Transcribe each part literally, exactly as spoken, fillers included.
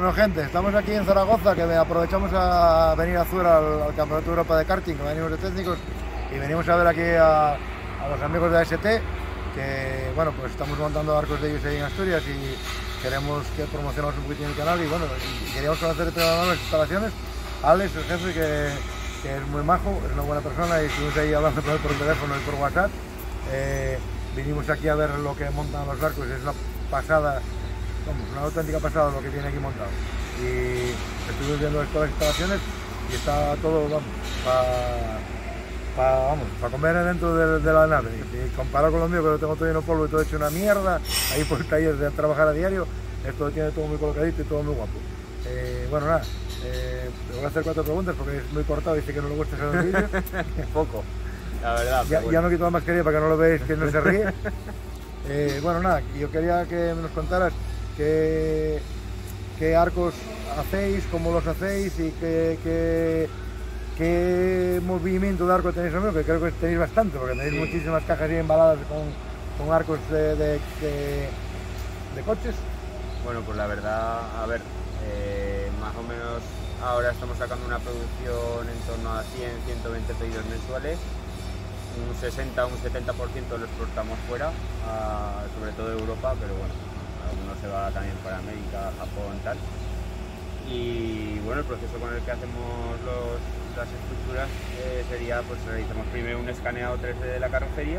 Bueno, gente, estamos aquí en Zaragoza, que aprovechamos a venir a Zuera al, al Campeonato de Europa de Karting, que venimos de técnicos, y venimos a ver aquí a, a los amigos de A S T, que bueno, pues estamos montando arcos de ellos ahí en Asturias y queremos que promocionemos un poquito el canal y bueno, y queríamos conocer de primera mano las instalaciones. Alex, el jefe, que, que es muy majo, es una buena persona y estuvimos ahí hablando con él por teléfono y por WhatsApp. Eh, vinimos aquí a ver lo que montan los arcos, es una pasada. Vamos, una auténtica pasada lo que tiene aquí montado. Y estuvimos viendo todas las instalaciones y está todo, vamos, para pa, vamos, pa comer dentro de, de la nave. Y comparado con lo mío, que lo tengo todo lleno de polvo y todo hecho una mierda, ahí por el taller de trabajar a diario, esto lo tiene todo muy colocadito y todo muy guapo. Eh, bueno, nada, eh, te voy a hacer cuatro preguntas porque es muy cortado y dice que no le gusta hacer el vídeo. Poco, la verdad. Ya, bueno. ya no quito la mascarilla para que no lo veáis, que no se ríe. Eh, bueno, nada, yo quería que nos contaras qué, qué arcos hacéis, cómo los hacéis y qué, qué, qué movimiento de arco tenéis, amigo, que creo que tenéis bastante, porque tenéis sí. muchísimas cajas ahí embaladas con, con arcos de, de, de, de coches. Bueno, pues la verdad, a ver, eh, más o menos ahora estamos sacando una producción en torno a cien, ciento veinte pedidos mensuales. Un sesenta, un setenta por ciento lo exportamos fuera, a, sobre todo de Europa, pero bueno, algunos se va también para América, Japón, tal. Y bueno, el proceso con el que hacemos los, las estructuras eh, sería, pues realizamos primero un escaneado tres D de la carrocería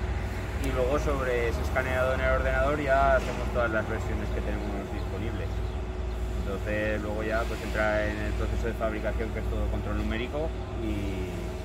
y luego sobre ese escaneado en el ordenador ya hacemos todas las versiones que tenemos disponibles. Entonces luego ya pues entra en el proceso de fabricación, que es todo control numérico y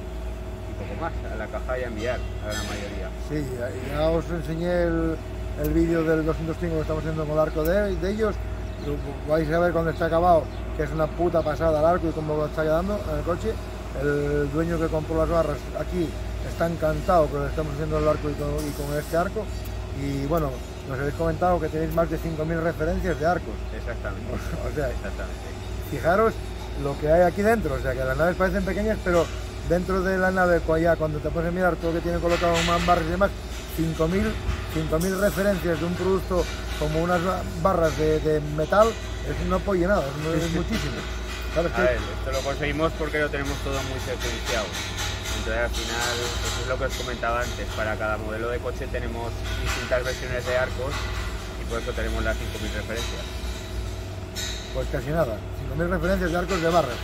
poco más, a la caja y a enviar a la mayoría. Sí, ya os enseñé el, el vídeo del doscientos cinco que estamos haciendo con el arco de, de ellos. Vais a ver cuando está acabado, que es una puta pasada el arco y cómo lo está quedando en el coche. El dueño que compró las barras aquí está encantado que estamos haciendo el arco y con, y con este arco. Y bueno, nos habéis comentado que tenéis más de cinco mil referencias de arcos. Exactamente. O, o sea, Exactamente. Fijaros lo que hay aquí dentro, o sea que las naves parecen pequeñas, pero dentro de la nave, cuando te puedes mirar todo lo que tiene colocado en barras y demás, cinco mil referencias de un producto como unas barras de, de metal, es una pollenada, es, es muchísimo. ¿Sabes? A ver, esto lo conseguimos porque lo tenemos todo muy secuenciado. Entonces al final, pues es lo que os comentaba antes, para cada modelo de coche tenemos distintas versiones de arcos y por eso tenemos las cinco mil referencias. Pues casi nada, cinco mil referencias de arcos de barras.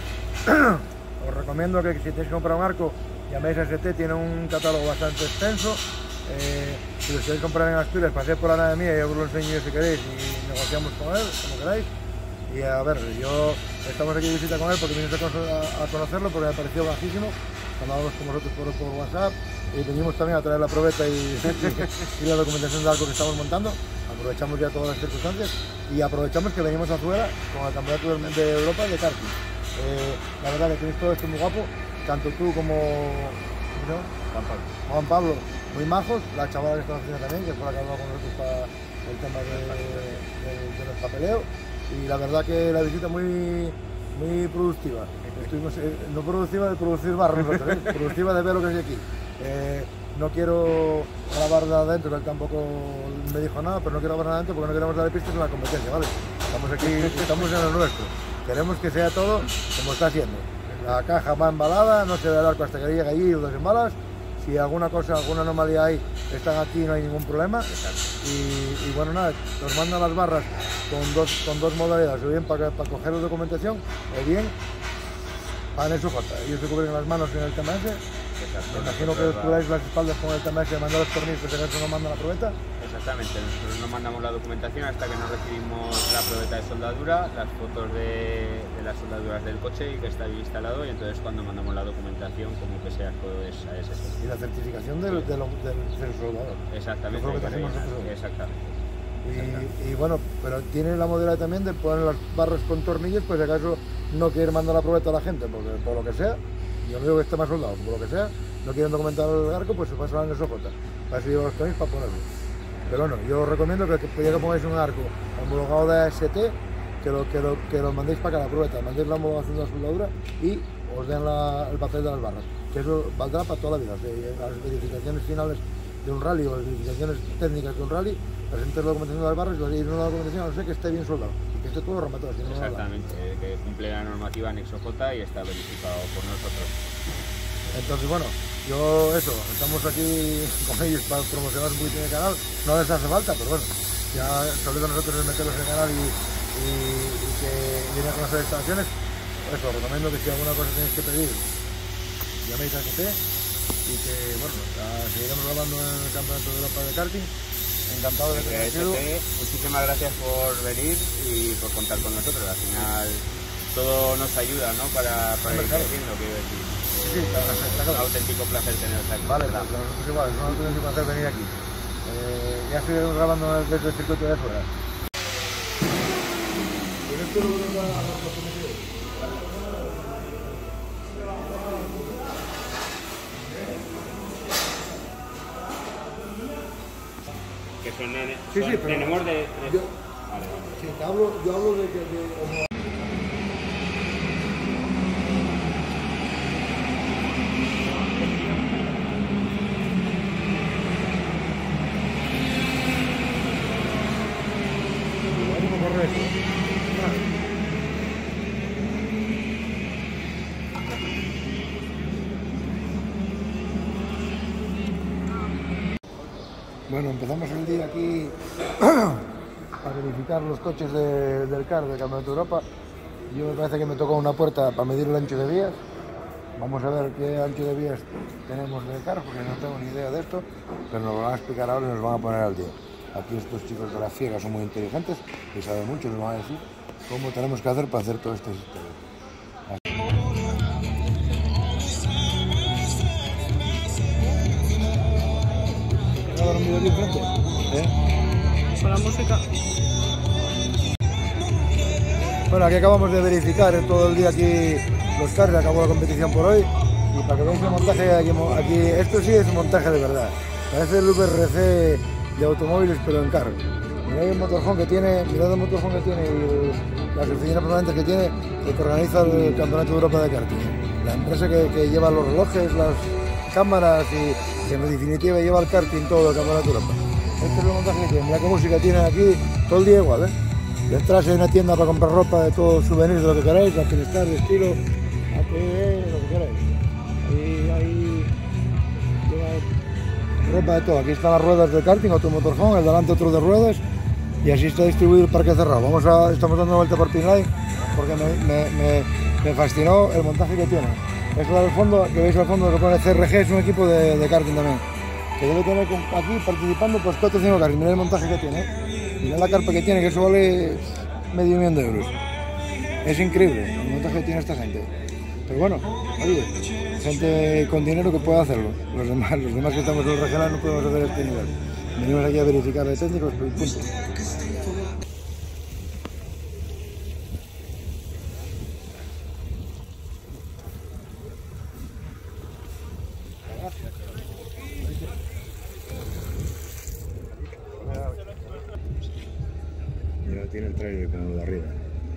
Os recomiendo que si tenéis que comprar un arco, llaméis a A S T, tiene un catálogo bastante extenso. Eh, si lo queréis comprar en Asturias, paséis por la nave mía y os lo enseño si queréis y negociamos con él, como queráis. Y a ver, yo estamos aquí de visita con él porque vinimos a, a conocerlo porque me pareció bajísimo. Cuando hablamos con vosotros por, por WhatsApp y venimos también a traer la probeta y, y, y la documentación del arco que estamos montando. Aprovechamos ya todas las circunstancias y aprovechamos que venimos a Zuera con el Campeonato de Europa de Karting. Eh, la verdad que tenéis todo esto muy guapo, tanto tú como ¿no? Juan Pablo. Juan Pablo, muy majos, la chavala que está haciendo también, que fue la que habló con nosotros para el tema de, de, de los papeleos, y la verdad que la visita muy, muy productiva. Estuvimos, eh, no productiva de producir barros, nosotros, ¿eh? Productiva de ver lo que hay aquí. Eh, no quiero grabar nada adentro, que él tampoco me dijo nada, pero no quiero grabar nada adentro porque no queremos darle pistas en la competencia, ¿vale? Estamos aquí, estamos en lo nuestro. Queremos que sea todo como está siendo. La caja va embalada, no se ve el arco hasta que llega allí y lo desembalas. Si alguna cosa, alguna anomalía hay, están aquí, no hay ningún problema. Y, y bueno, nada, nos mandan las barras con dos, con dos modalidades, o bien para, para coger la documentación, o bien van en su jota. Ellos se cubren las manos en el T M S. Me imagino que os cubráis las espaldas con el T M S, mandar los tornillos, que se nos mandan la probeta. Exactamente, nosotros nos mandamos la documentación hasta que no recibimos la probeta de soldadura, las fotos de, de las soldaduras del coche y que está bien instalado, y entonces cuando mandamos la documentación como que sea todo es a ese. Y la certificación del, del, del, del soldador. Exactamente. Eso es lo que hacemos nosotros. Exactamente. Y, y bueno, pero tiene la modalidad también de poner las barras con tornillos, pues si acaso no quiere mandar la probeta a la gente, porque por lo que sea, yo no digo que esté más soldado, por lo que sea, no quieren documentar el arco, pues se pasan en el sojota. Para eso llevo los tornillos para ponerlo. Pero bueno, yo os recomiendo que, que ya que pongáis un arco homologado de A S T, que lo, que lo, que lo mandéis para acá la probeta, mandéis la homologación de la soldadura y os den la, el papel de las barras, que eso valdrá para toda la vida. O sea, las verificaciones finales de un rally o verificaciones técnicas de un rally, presentes la documentación de las barras y la la documentación, no sé, que esté bien soldado y que esté todo rematado. Si no, exactamente, nada. Que cumple la normativa anexo J y está verificado por nosotros. Entonces, bueno, yo eso, estamos aquí con ellos para promocionar un poquito el canal, no les hace falta, pero bueno, ya sobre todo nosotros es meterlos en el canal y, y, y que vienen a conocer instalaciones. Eso, recomiendo que si alguna cosa tenéis que pedir, llaméis a S T y que, bueno, seguiremos grabando en el Campeonato de Europa de Karting. Encantado de que S T, muchísimas gracias por venir y por contar con nosotros. Al final todo nos ayuda, ¿no? Para, para ir creciendo, quiero decir. Sí, eh, claro, está claro. Es un auténtico placer teneros aquí. Vale, pues nosotros igual, es un auténtico placer venir aquí. Eh, ya seguiremos grabando desde el circuito de fuera. Que son, nene, sí, son sí, pero tenemos de... de... Yo, vale, vale. Sí, te hablo, yo hablo de que... De, Bueno, empezamos el día aquí a verificar los coches de, del C A R del Campeonato de Europa. Yo me parece que me tocó una puerta para medir el ancho de vías. Vamos a ver qué ancho de vías tenemos del C A R, porque no tengo ni idea de esto, pero nos lo van a explicar ahora y nos van a poner al día. Aquí estos chicos de la Fiega son muy inteligentes y saben mucho, nos van a decir cómo tenemos que hacer para hacer todo este sistema. Dormido aquí enfrente, ¿eh? Con la música. Bueno, aquí acabamos de verificar todo el día aquí los carros, acabó la competición por hoy y para que veáis el montaje aquí, aquí, esto sí es un montaje de verdad, parece el V R C de automóviles pero en carro. Mirad el motorhome que tiene, mirad el motorhome que tiene y el, las oficinas permanentes que tiene, que organiza el Campeonato de Europa de Karting. La empresa que, que lleva los relojes, las cámaras y que en definitiva lleva el karting todo el Campeonato de Europa. Este es el montaje que tiene, mirad qué música tiene aquí, todo el día igual, ¿eh? Detrás hay una tienda para comprar ropa de todos souvenirs de lo que queráis, la Finestar, de estilo, A T E, lo que queráis. Ahí, ahí lleva ropa de todo. Aquí están las ruedas de karting, otro motorhome, el delante otro de ruedas y así está distribuido el parque cerrado. Vamos a, estamos dando una vuelta por Pinline porque me, me, me, me fascinó el montaje que tiene. Esto del fondo, que veis al fondo que pone C R G, es un equipo de, de karting también, que debe tener aquí participando pues cuatro o cinco karting. Mirad el montaje que tiene, ¿eh? Mirad la carpa que tiene, que eso vale medio millón de euros. Es increíble el montaje que tiene esta gente. Pero bueno, oye, gente con dinero que puede hacerlo. Los demás, los demás que estamos en el regional no podemos hacer este nivel. Venimos aquí a verificar de técnicos, pero punto. Ya tiene el trailer como lo de arriba.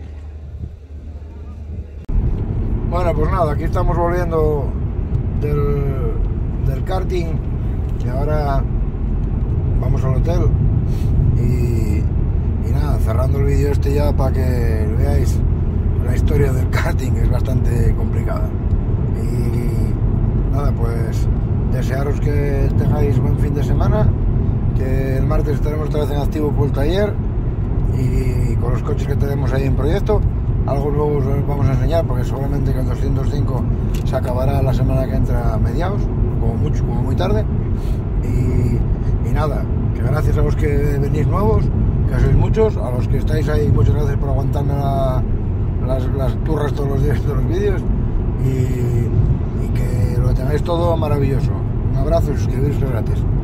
Bueno, pues nada, aquí estamos volviendo del, del karting y ahora vamos al hotel y, y nada, cerrando el vídeo este ya para que veáis la historia del karting, que es bastante complicada. Y nada, pues desearos que tengáis buen fin de semana, que el martes estaremos otra vez en activo por el taller y con los coches que tenemos ahí en proyecto. Algo nuevo os vamos a enseñar porque seguramente que el doscientos cinco se acabará la semana que entra a mediados, como mucho, como muy tarde. Y, y nada, que gracias a los que venís nuevos, que sois muchos, a los que estáis ahí, muchas gracias por aguantarme la, las, las turras todos los días de los vídeos y, y que lo tengáis todo maravilloso. Un abrazo y suscribiros, que es gratis.